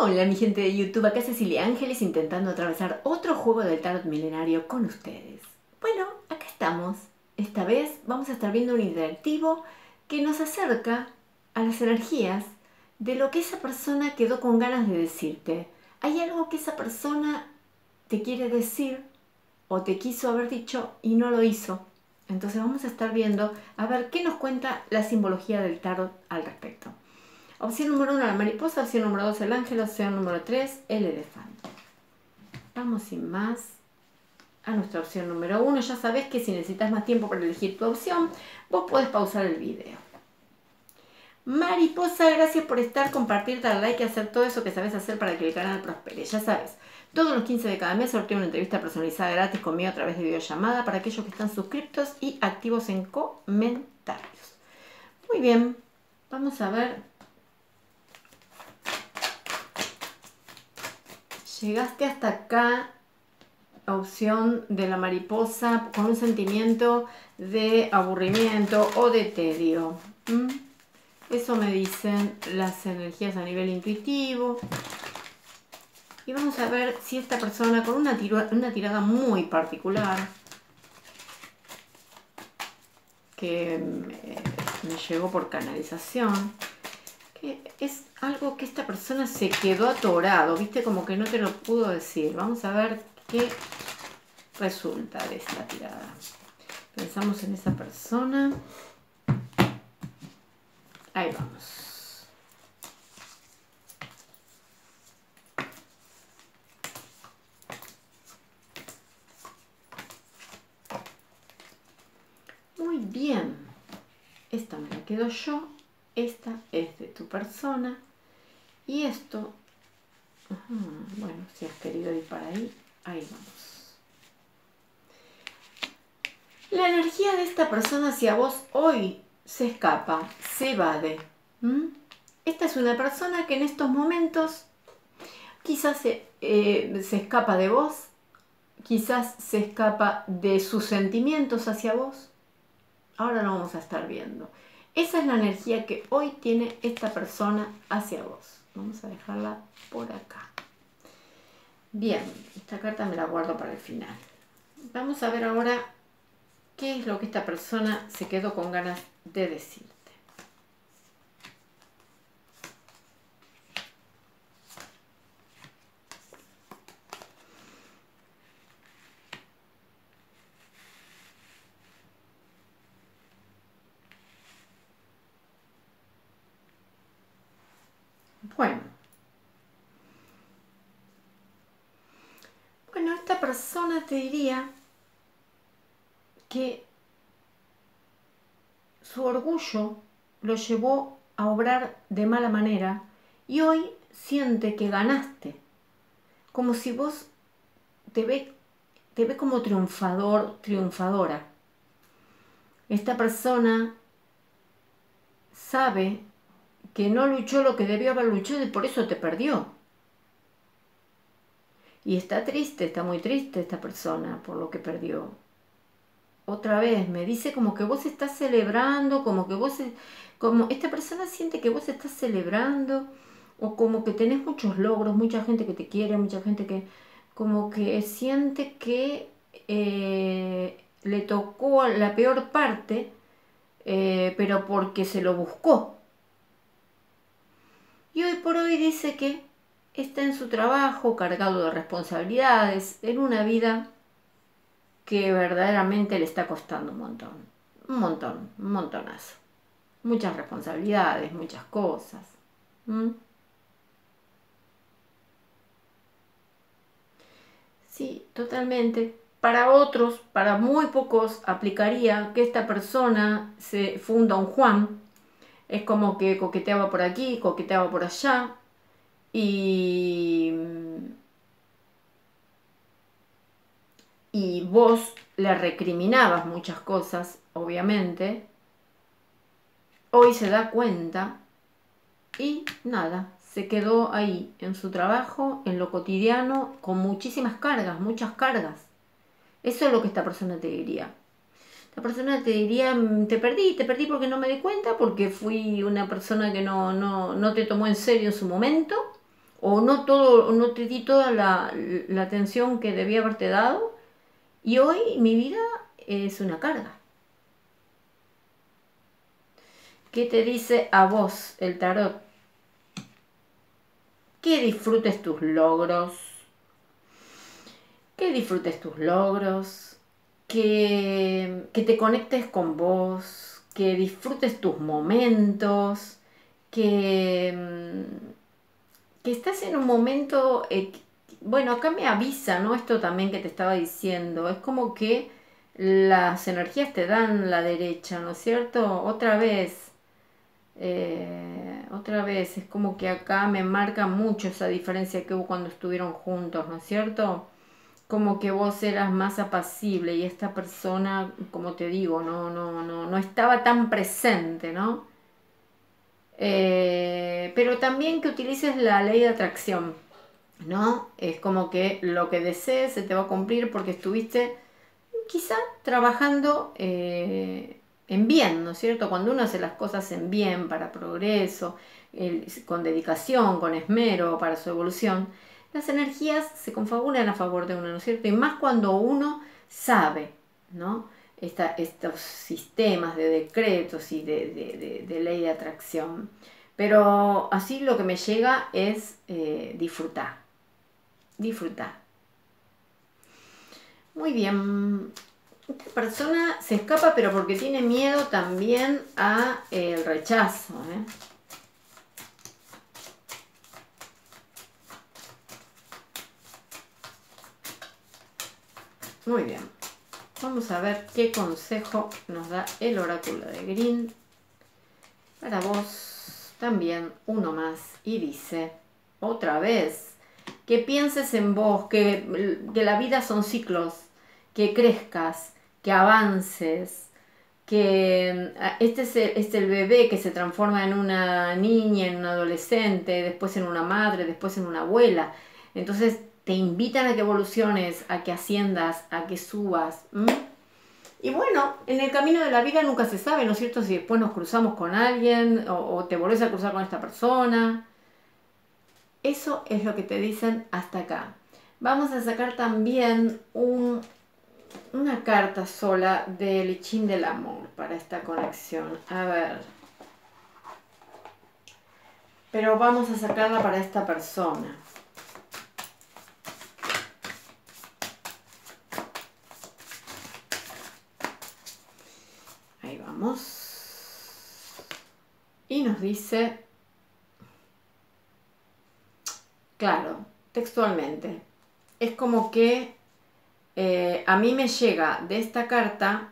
Hola mi gente de YouTube, acá Cecilia Ángeles intentando atravesar otro juego del tarot milenario con ustedes. Bueno, acá estamos. Esta vez vamos a estar viendo un interactivo que nos acerca a las energías de lo que esa persona quedó con ganas de decirte. Hay algo que esa persona te quiere decir o te quiso haber dicho y no lo hizo. Entonces vamos a estar viendo a ver qué nos cuenta la simbología del tarot al respecto. Opción número 1, la mariposa. Opción número 2, el ángel. Opción número 3, el elefante. Vamos sin más a nuestra opción número 1. Ya sabes que si necesitas más tiempo para elegir tu opción, vos podés pausar el video. Mariposa, gracias por estar, compartir, dar like y hacer todo eso que sabes hacer para que el canal prospere. Ya sabes, todos los 15 de cada mes sorteo una entrevista personalizada gratis conmigo a través de videollamada para aquellos que están suscriptos y activos en comentarios. Muy bien, vamos a ver. Llegaste hasta acá, opción de la mariposa, con un sentimiento de aburrimiento o de tedio. Eso me dicen las energías a nivel intuitivo. Y vamos a ver si esta persona con una tirada muy particular, que me llegó por canalización, que es algo que esta persona se quedó atorado, viste, como que no te lo pudo decir. Vamos a ver qué resulta de esta tirada. Pensamos en esa persona. Ahí vamos. Muy bien. Esta me la quedo yo. Esta es de tu persona. Y esto, bueno, si has querido ir para ahí, ahí vamos. La energía de esta persona hacia vos hoy se escapa, se evade. Esta es una persona que en estos momentos quizás se escapa de vos, quizás se escapa de sus sentimientos hacia vos. Ahora lo vamos a estar viendo. Esa es la energía que hoy tiene esta persona hacia vos. Vamos a dejarla por acá. Bien, esta carta me la guardo para el final. Vamos a ver ahora qué es lo que esta persona se quedó con ganas de decirte. Bueno, esta persona te diría que su orgullo lo llevó a obrar de mala manera y hoy siente que ganaste, como si vos te ve como triunfador, triunfadora. Esta persona sabe que no luchó lo que debió haber luchado y por eso te perdió. Y está triste, está muy triste esta persona por lo que perdió. Otra vez, me dice como que vos estás celebrando, como esta persona siente que vos estás celebrando, o como que tenés muchos logros, mucha gente que te quiere, mucha gente que como que siente que le tocó la peor parte, pero porque se lo buscó. Y hoy por hoy dice que está en su trabajo cargado de responsabilidades, en una vida que verdaderamente le está costando un montón, un montonazo. Muchas responsabilidades, muchas cosas. Sí, totalmente. Para otros, para muy pocos, aplicaría que esta persona se funda un Juan. Es como que coqueteaba por aquí, coqueteaba por allá. Y vos le recriminabas muchas cosas, obviamente. Hoy se da cuenta y nada, se quedó ahí en su trabajo, en lo cotidiano, con muchísimas cargas, muchas cargas. Eso es lo que esta persona te diría. Esta persona te diría, te perdí porque no me di cuenta, porque fui una persona que no te tomó en serio en su momento, o no todo, no te di toda la atención que debía haberte dado, y hoy mi vida es una carga. ¿Qué te dice a vos el tarot? Que disfrutes tus logros, que disfrutes tus logros, que te conectes con vos, que disfrutes tus momentos, que estás en un momento, bueno, acá me avisa, ¿no? Esto también que te estaba diciendo, es como que las energías te dan la derecha, ¿no es cierto? Otra vez, es como que acá me marca mucho esa diferencia que hubo cuando estuvieron juntos, ¿no es cierto? Como que vos eras más apacible y esta persona, como te digo, no estaba tan presente, ¿no? Pero también que utilices la ley de atracción, ¿no? Es como que lo que desees se te va a cumplir porque estuviste quizá trabajando en bien, ¿no es cierto? Cuando uno hace las cosas en bien, para progreso, con dedicación, con esmero, para su evolución, las energías se confabulan a favor de uno, ¿no es cierto? Y más cuando uno sabe, ¿no? Estos sistemas de decretos y de ley de atracción. Pero así lo que me llega es disfrutar, disfrutar. Muy bien. Esta persona se escapa, pero porque tiene miedo también a el rechazo, ¿eh? Muy bien. Vamos a ver qué consejo nos da el oráculo de Green para vos. También uno más. Y dice, otra vez, que pienses en vos, que la vida son ciclos, que crezcas, que avances, que este es el bebé que se transforma en una niña, en un adolescente, después en una madre, después en una abuela. Entonces te invitan a que evoluciones, a que asciendas, a que subas. Y bueno, en el camino de la vida nunca se sabe, ¿no es cierto? Si después nos cruzamos con alguien o te volvés a cruzar con esta persona. Eso es lo que te dicen hasta acá. Vamos a sacar también una carta sola del I Ching del amor para esta conexión. A ver. Pero vamos a sacarla para esta persona. Ahí vamos. Y nos dice, claro, textualmente, es como que a mí me llega de esta carta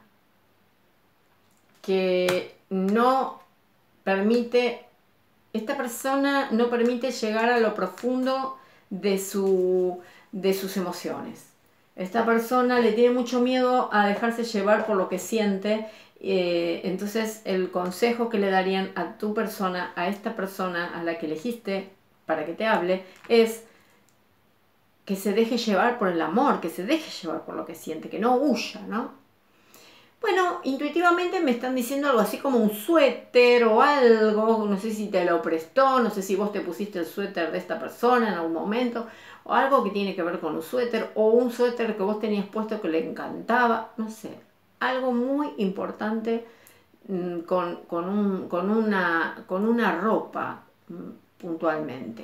que no permite, esta persona no permite llegar a lo profundo de sus emociones. Esta persona le tiene mucho miedo a dejarse llevar por lo que siente. Entonces el consejo que le darían a tu persona, a esta persona a la que elegiste para que te hable, es que se deje llevar por el amor, que se deje llevar por lo que siente, que no huya, ¿no? Bueno, intuitivamente me están diciendo algo así como un suéter o algo, no sé si te lo prestó, no sé si vos te pusiste el suéter de esta persona en algún momento, o algo que tiene que ver con un suéter, o un suéter que vos tenías puesto que le encantaba, no sé, algo muy importante con una ropa puntualmente.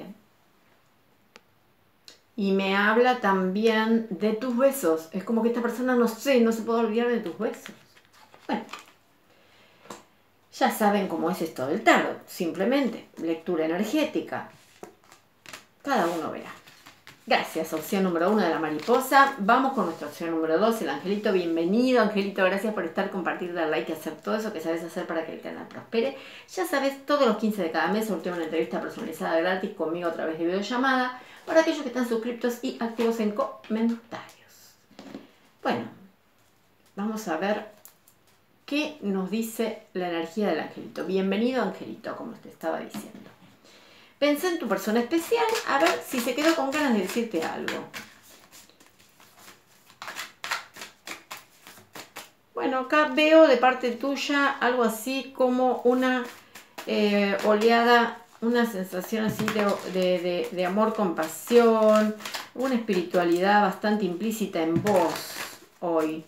Y me habla también de tus besos, es como que esta persona no se puede olvidar de tus besos. Bueno, ya saben cómo es esto del tarot, simplemente lectura energética. Cada uno verá. Gracias, opción número 1 de la mariposa. Vamos con nuestra opción número 2, el angelito. Bienvenido, angelito. Gracias por estar, compartir, dar like y hacer todo eso que sabes hacer para que el canal prospere. Ya sabes, todos los 15 de cada mes sorteo una entrevista personalizada gratis conmigo a través de videollamada para aquellos que están suscriptos y activos en comentarios. Bueno, vamos a ver qué nos dice la energía del angelito. Bienvenido, angelito, como te estaba diciendo. Pensá en tu persona especial, a ver si se quedó con ganas de decirte algo. Bueno, acá veo de parte tuya algo así como una oleada una sensación así de amor, compasión, una espiritualidad bastante implícita en vos hoy.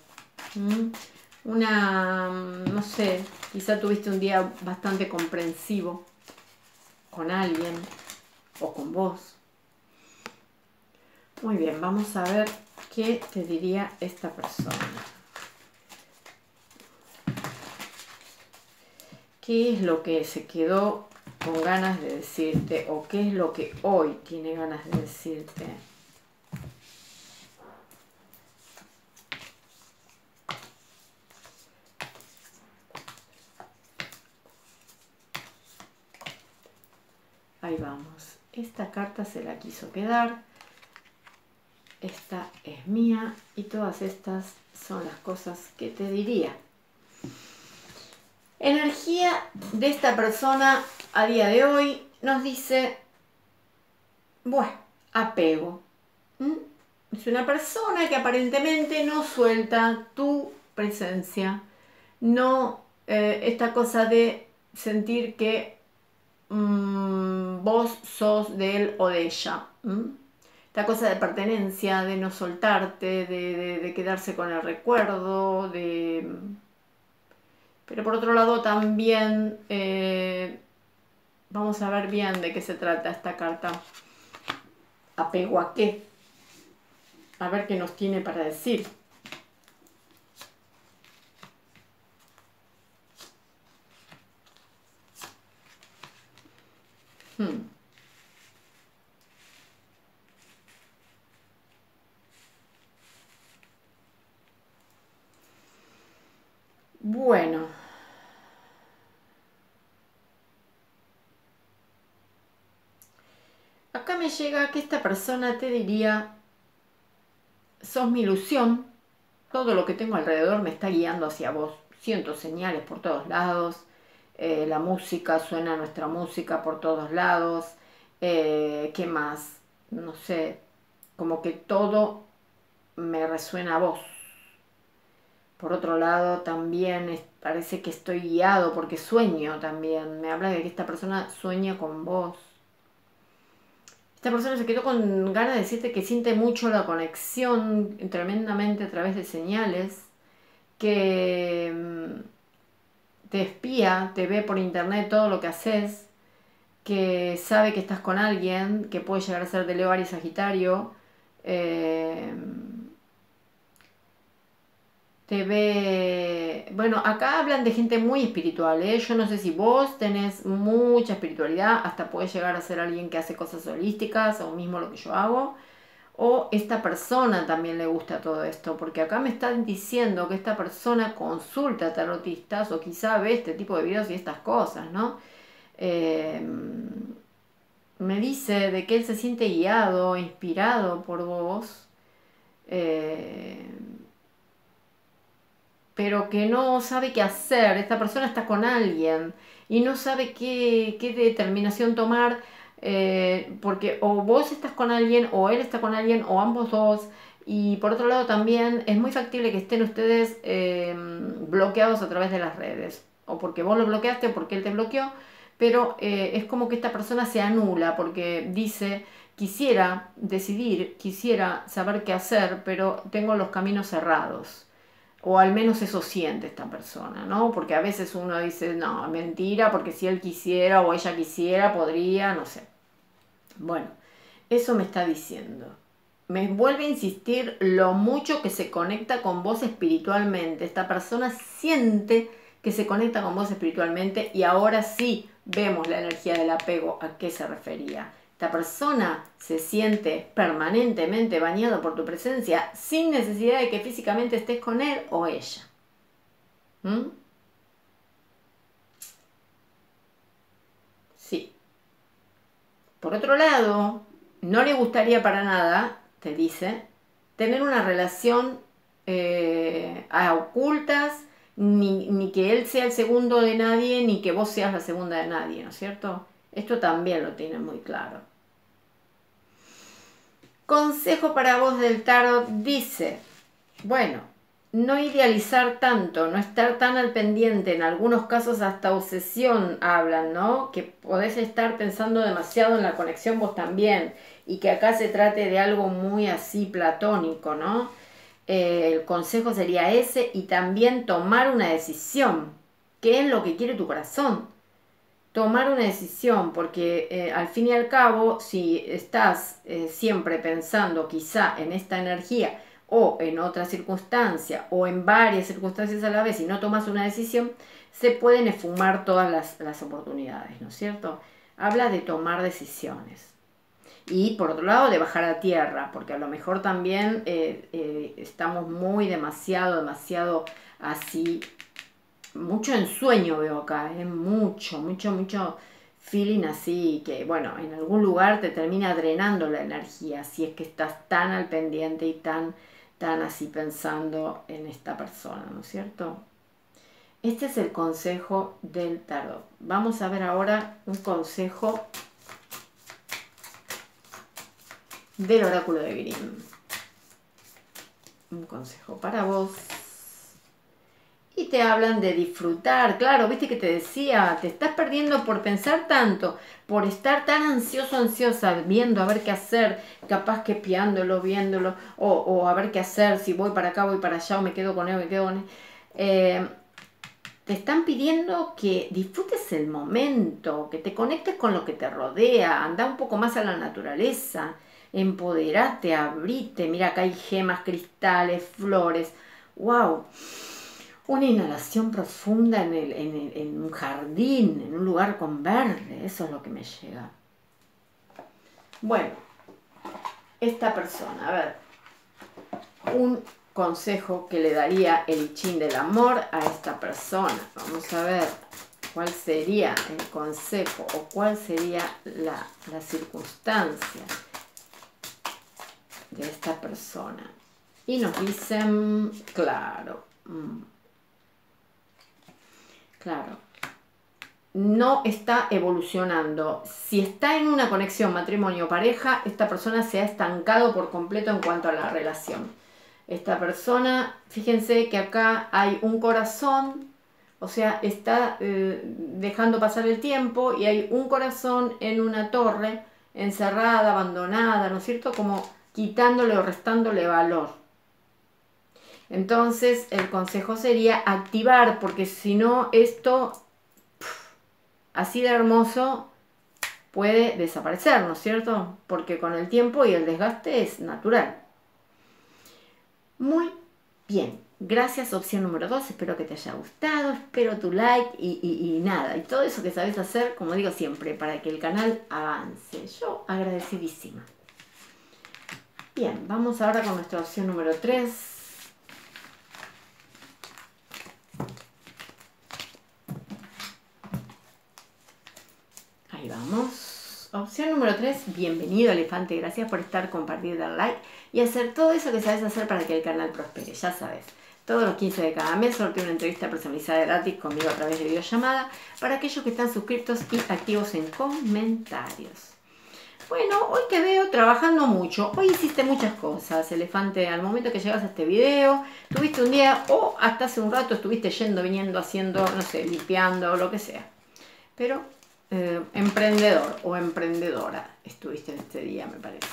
No sé, quizá tuviste un día bastante comprensivo con alguien o con vos. Muy bien, vamos a ver qué te diría esta persona. ¿Qué es lo que se quedó con ganas de decirte o qué es lo que hoy tiene ganas de decirte? Ahí vamos. Esta carta se la quiso quedar. Esta es mía y todas estas son las cosas que te diría. Energía de esta persona a día de hoy nos dice, bueno, apego. Es una persona que aparentemente no suelta tu presencia, no esta cosa de sentir que vos sos de él o de ella. Esta cosa de pertenencia, de no soltarte, de quedarse con el recuerdo, pero por otro lado también vamos a ver bien de qué se trata esta carta. ¿Apego a qué? A ver qué nos tiene para decir. Bueno. Acá me llega que esta persona te diría, sos mi ilusión, todo lo que tengo alrededor me está guiando hacia vos. Siento señales por todos lados, la música, suena nuestra música por todos lados. ¿Qué más? No sé, como que todo me resuena a vos. Por otro lado, también parece que estoy guiado porque sueño también. Me habla de que esta persona sueña con vos. Esta persona se quedó con ganas de decirte que siente mucho la conexión tremendamente a través de señales, que te espía, te ve por internet todo lo que haces, que sabe que estás con alguien, que puede llegar a ser de Leo, Aries, Sagitario. Te ve... Bueno, acá hablan de gente muy espiritual, ¿eh? Yo no sé si vos tenés mucha espiritualidad, hasta puedes llegar a ser alguien que hace cosas holísticas, o mismo lo que yo hago, o esta persona también le gusta todo esto, porque acá me están diciendo que esta persona consulta tarotistas, o quizá ve este tipo de videos y estas cosas, ¿no? Me dice de que él se siente guiado, inspirado por vos, pero que no sabe qué hacer. Esta persona está con alguien y no sabe qué determinación tomar, porque o vos estás con alguien, o él está con alguien, o ambos dos. Y por otro lado también es muy factible que estén ustedes bloqueados a través de las redes, o porque vos lo bloqueaste o porque él te bloqueó, pero es como que esta persona se anula porque dice, quisiera decidir, quisiera saber qué hacer, pero tengo los caminos cerrados. O al menos eso siente esta persona, ¿no? Porque a veces uno dice, no, mentira, porque si él quisiera o ella quisiera, podría, no sé. Bueno, eso me está diciendo. Me vuelve a insistir lo mucho que se conecta con vos espiritualmente. Esta persona siente que se conecta con vos espiritualmente y ahora sí vemos la energía del apego a qué se refería. Esta persona se siente permanentemente bañado por tu presencia sin necesidad de que físicamente estés con él o ella. Sí. Por otro lado, no le gustaría para nada, te dice, tener una relación a ocultas, ni que él sea el segundo de nadie, ni que vos seas la segunda de nadie, ¿no es cierto? Esto también lo tiene muy claro. Consejo para vos del tarot dice, bueno, no idealizar tanto, no estar tan al pendiente, en algunos casos hasta obsesión hablan, ¿no? Que podés estar pensando demasiado en la conexión vos también, y que acá se trate de algo muy así platónico, ¿no? El consejo sería ese, y también tomar una decisión. ¿Qué es lo que quiere tu corazón? Tomar una decisión, porque al fin y al cabo, si estás siempre pensando quizá en esta energía o en otra circunstancia o en varias circunstancias a la vez y no tomas una decisión, se pueden esfumar todas las oportunidades, ¿no es cierto? Habla de tomar decisiones. Y por otro lado, de bajar a tierra, porque a lo mejor también estamos muy demasiado así, mucho ensueño veo acá, mucho feeling así, que bueno, en algún lugar te termina drenando la energía, si es que estás tan al pendiente y tan así pensando en esta persona, ¿no es cierto? Este es el consejo del tarot. Vamos a ver ahora un consejo del oráculo de Grimm. Un consejo para vos. Y te hablan de disfrutar, claro, viste que te decía, te estás perdiendo por pensar tanto, por estar tan ansiosa, viendo a ver qué hacer, capaz que espiándolo, viéndolo, o a ver qué hacer, si voy para acá, voy para allá, o me quedo con él, me quedo con él. Te están pidiendo que disfrutes el momento, que te conectes con lo que te rodea, anda un poco más a la naturaleza, empoderate, abrite, mira acá hay gemas, cristales, flores, wow. Una inhalación profunda en un jardín, en un lugar con verde, eso es lo que me llega. Bueno, esta persona, a ver, un consejo que le daría el I Ching del amor a esta persona. Vamos a ver cuál sería el consejo o cuál sería la circunstancia de esta persona. Y nos dicen, claro, claro, no está evolucionando. Si está en una conexión matrimonio-pareja, esta persona se ha estancado por completo en cuanto a la relación. Esta persona, fíjense que acá hay un corazón, o sea, está dejando pasar el tiempo y hay un corazón en una torre, encerrada, abandonada, ¿no es cierto? Como quitándole o restándole valor. Entonces, el consejo sería activar, porque si no, esto así de hermoso puede desaparecer, ¿no es cierto? Porque con el tiempo y el desgaste es natural. Muy bien, gracias, opción número 2, espero que te haya gustado, espero tu like y nada, y todo eso que sabes hacer, como digo siempre, para que el canal avance. Yo agradecidísima. Bien, vamos ahora con nuestra opción número 3. Ahí vamos. Opción número 3, bienvenido elefante, gracias por estar, compartir, dar like y hacer todo eso que sabes hacer para que el canal prospere, ya sabes. Todos los 15 de cada mes sorteo una entrevista personalizada gratis conmigo a través de videollamada para aquellos que están suscritos y activos en comentarios. Bueno, hoy te veo trabajando mucho, hoy hiciste muchas cosas, elefante, al momento que llegas a este video, tuviste un día o hasta hace un rato estuviste yendo, viniendo, haciendo, no sé, limpiando o lo que sea. Pero emprendedor o emprendedora estuviste en este día, me parece.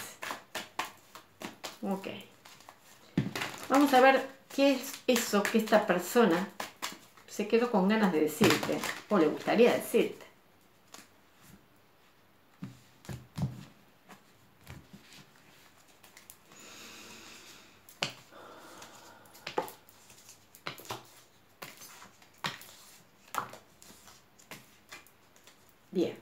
Ok. Vamos a ver qué es eso que esta persona se quedó con ganas de decirte o le gustaría decirte. Bien.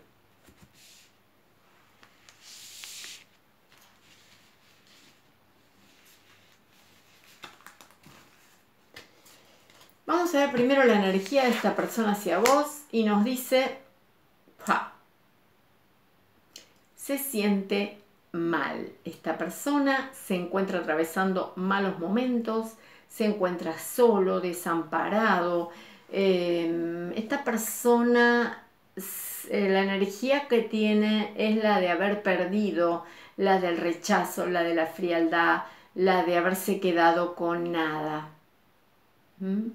Vamos a ver primero la energía de esta persona hacia vos y nos dice, se siente mal. Esta persona se encuentra atravesando malos momentos, se encuentra solo, desamparado. Esta persona, la energía que tiene es la de haber perdido, la del rechazo, la de la frialdad, la de haberse quedado con nada. ¿Mm?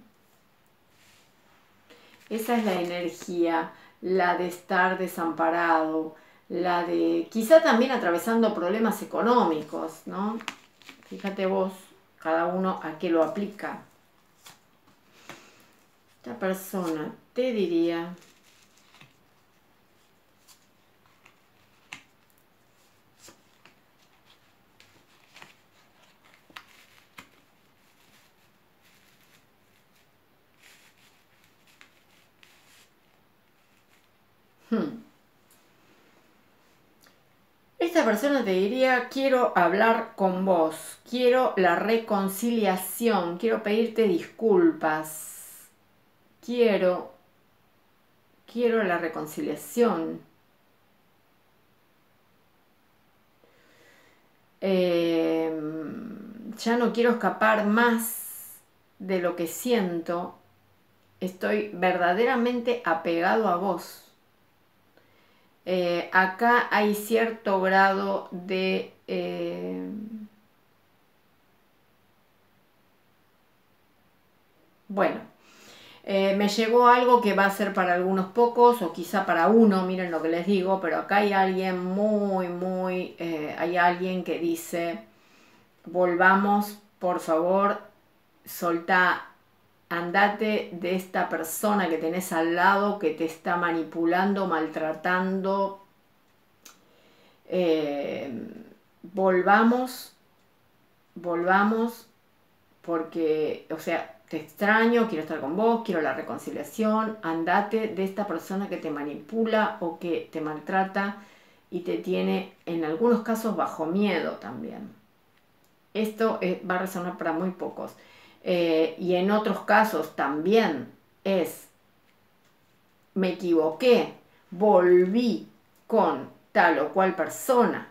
Esa es la energía, la de estar desamparado, la de quizá también atravesando problemas económicos, ¿no? Fíjate vos, cada uno a qué lo aplica. Esta persona te diría... Esta persona te diría, quiero hablar con vos, quiero la reconciliación, quiero pedirte disculpas, quiero la reconciliación. Ya no quiero escapar más de lo que siento, estoy verdaderamente apegado a vos. Acá hay cierto grado de... bueno, me llegó algo que va a ser para algunos pocos o quizá para uno, miren lo que les digo, pero acá hay alguien muy, hay alguien que dice, volvamos, por favor, soltá, andate de esta persona que tenés al lado, que te está manipulando, maltratando, volvamos, porque, o sea, te extraño, quiero estar con vos, quiero la reconciliación, andate de esta persona que te manipula o que te maltrata y te tiene, en algunos casos, bajo miedo también. Esto va a resonar para muy pocos. Y en otros casos también es, me equivoqué, volví con tal o cual persona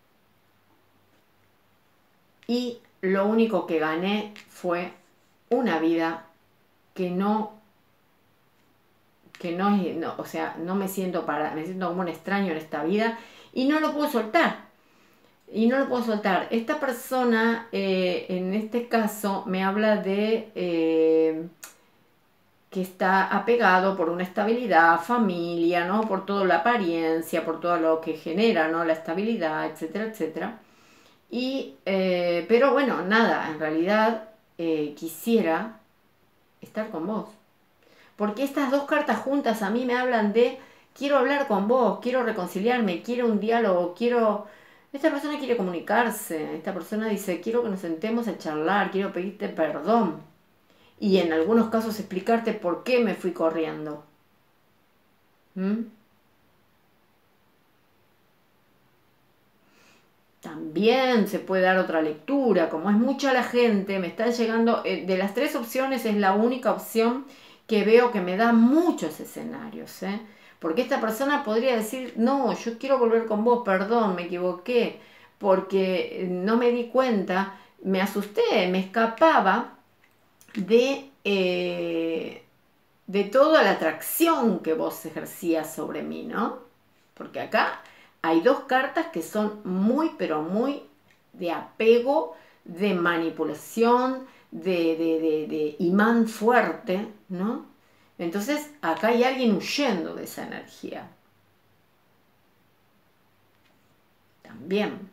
y lo único que gané fue una vida que no, o sea, no me siento me siento como un extraño en esta vida y no lo puedo soltar. Y no lo puedo soltar. Esta persona, en este caso, me habla de que está apegado por una estabilidad, familia, ¿no? Por toda la apariencia, por todo lo que genera, ¿no? La estabilidad, etcétera, etcétera. Y, pero bueno, nada, en realidad quisiera estar con vos. Porque estas dos cartas juntas a mí me hablan de quiero hablar con vos, quiero reconciliarme, quiero un diálogo, quiero... Esta persona quiere comunicarse, esta persona dice quiero que nos sentemos a charlar, quiero pedirte perdón y en algunos casos explicarte por qué me fui corriendo. ¿Mm? También se puede dar otra lectura, como es mucha la gente, me están llegando, de las tres opciones es la única opción que veo que me da muchos escenarios, ¿eh? Porque esta persona podría decir, no, yo quiero volver con vos, perdón, me equivoqué, porque no me di cuenta, me asusté, me escapaba de toda la atracción que vos ejercías sobre mí, ¿no? Porque acá hay dos cartas que son muy, pero muy de apego, de manipulación, de imán fuerte, ¿no? Entonces acá hay alguien huyendo de esa energía. También.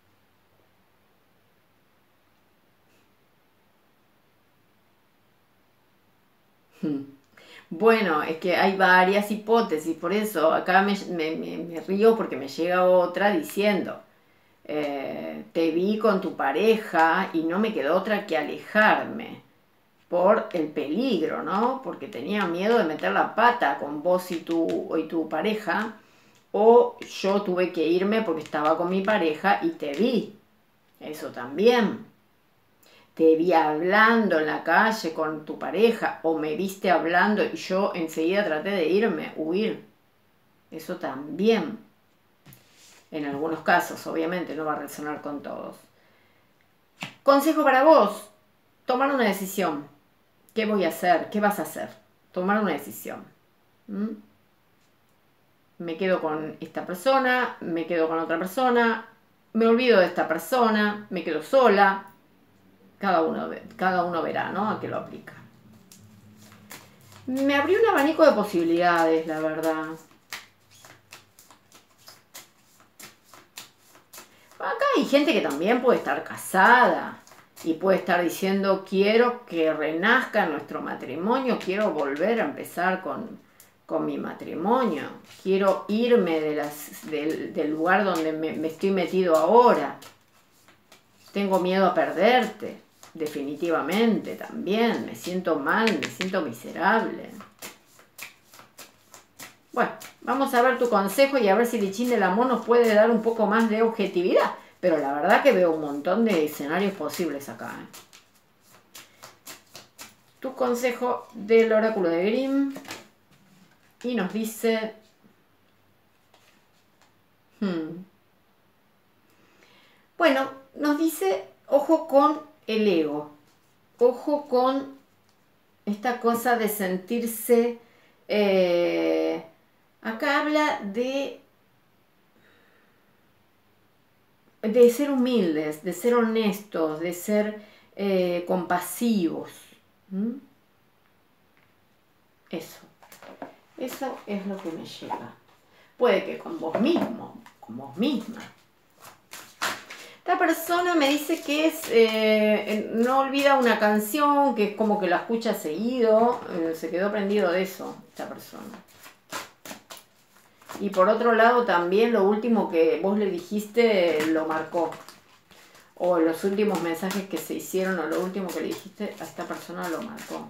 Bueno, es que hay varias hipótesis, por eso acá me río porque me llega otra diciendo, te vi con tu pareja y no me quedó otra que alejarme por el peligro, ¿no? Porque tenía miedo de meter la pata con vos y tu pareja, o yo tuve que irme porque estaba con mi pareja y te vi, eso también. Te vi hablando en la calle con tu pareja o me viste hablando y yo enseguida traté de irme, huir. Eso también. En algunos casos, obviamente, no va a resonar con todos. Consejo para vos. Tomar una decisión. ¿Qué voy a hacer? ¿Qué vas a hacer? Tomar una decisión. ¿Mm? Me quedo con esta persona, me quedo con otra persona, me olvido de esta persona, me quedo sola. Cada uno verá, ¿no? A qué lo aplica. Me abrió un abanico de posibilidades, la verdad. Acá hay gente que también puede estar casada y puede estar diciendo, quiero que renazca nuestro matrimonio, quiero volver a empezar con mi matrimonio, quiero irme del lugar donde me estoy metido ahora. Tengo miedo a perderte, definitivamente también, me siento mal, me siento miserable. Bueno, vamos a ver tu consejo y a ver si Lichín del Amor nos puede dar un poco más de objetividad. Pero la verdad que veo un montón de escenarios posibles acá. Tu consejo del oráculo de Grimm. Y nos dice... Bueno, nos dice, ojo con el ego. Ojo con esta cosa de sentirse... acá habla de ser humildes, de ser honestos, de ser compasivos. Eso es lo que me llega. Puede que con vos mismo, con vos misma. Esta persona me dice que no olvida una canción, que es como que la escucha seguido, se quedó prendido de eso, esta persona. Y por otro lado también lo último que vos le dijiste lo marcó. O los últimos mensajes que se hicieron o lo último que le dijiste a esta persona lo marcó.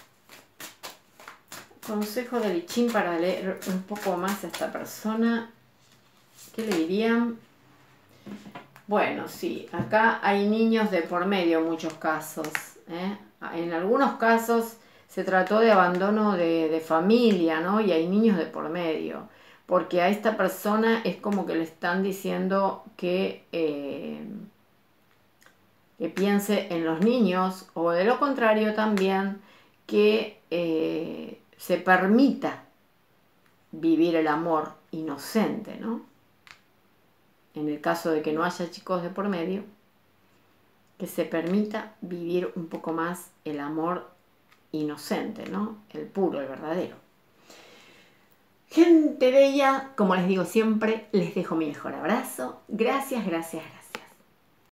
Consejo de Lichín para leer un poco más a esta persona. ¿Qué le dirían? Bueno, sí, acá hay niños de por medio en muchos casos. En algunos casos se trató de abandono de familia, ¿no? Y hay niños de por medio. Porque a esta persona es como que le están diciendo que piense en los niños, o de lo contrario también que se permita vivir el amor inocente, ¿no? En el caso de que no haya chicos de por medio, que se permita vivir un poco más el amor inocente, ¿no? El puro, el verdadero. Gente bella, como les digo siempre, les dejo mi mejor abrazo. Gracias, gracias, gracias.